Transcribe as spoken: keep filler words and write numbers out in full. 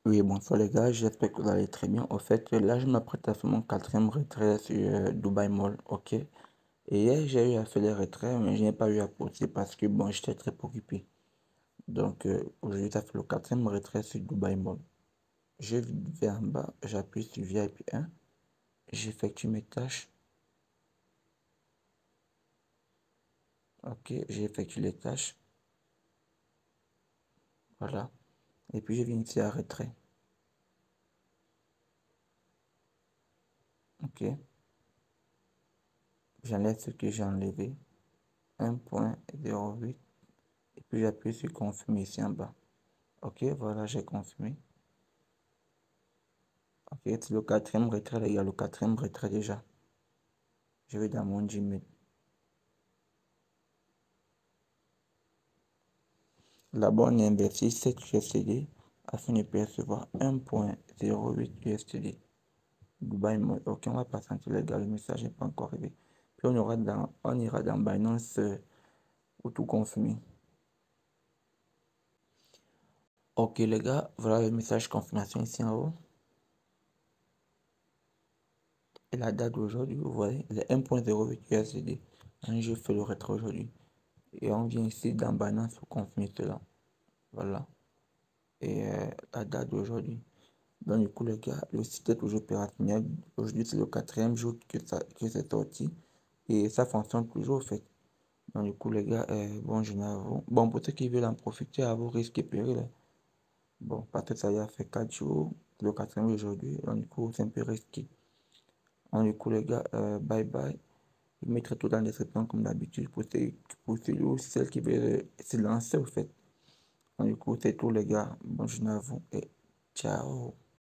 Oui, bonsoir les gars, j'espère que vous allez très bien. Au fait, là, je m'apprête à faire mon quatrième retrait sur euh, Dubai Mall, ok? Et hier, j'ai eu à faire les retraits, mais je n'ai pas eu à poster parce que, bon, j'étais très occupé. Donc, euh, aujourd'hui, ça fait le quatrième retrait sur Dubai Mall. Je vais en bas, j'appuie sur V I P un, j'effectue mes tâches, ok? J'effectue les tâches, voilà. Et puis, je viens ici à retrait, ok? J'enlève ce que j'ai enlevé, un point zéro huit, et puis j'appuie sur confirmer ici en bas. Ok, voilà, j'ai confirmé. Ok, c'est le quatrième retrait, les gars, le quatrième retrait déjà. Je vais dans mon Gmail. Là-bas, on a investi sept U S D afin de percevoir un point zéro huit U S D. Dubai Mall. Ok, on va patienter, les gars, le message n'est pas encore arrivé. Puis on, aura dans, on ira dans Binance euh, pour tout confirmer. Ok, les gars, voilà le message confirmation ici en haut. Et la date d'aujourd'hui, vous voyez, c'est un point zéro huit U S D. Je fais le retrait aujourd'hui. Et on vient ici dans Binance pour confirmer cela. Voilà. Et euh, la date d'aujourd'hui. Donc, du coup, les gars, le site est toujours opérationnel. Aujourd'hui, c'est le quatrième jour que, ça, que c'est sorti. Et ça fonctionne toujours, en fait. Donc, du coup, les gars, euh, bon, je n'avoue. Bon, pour ceux qui veulent en profiter, à vos risques et périls. Bon, parce que ça y a fait quatre jours, le quatrième aujourd'hui. Donc, du coup, c'est un peu risqué. Donc, du coup, les gars, euh, bye bye. Je mettrai tout dans la description comme d'habitude pour, ceux, pour celui ou celles qui veulent se lancer, au fait. Donc, du coup, c'est tout, les gars. Bon, je n'avoue. Et ciao.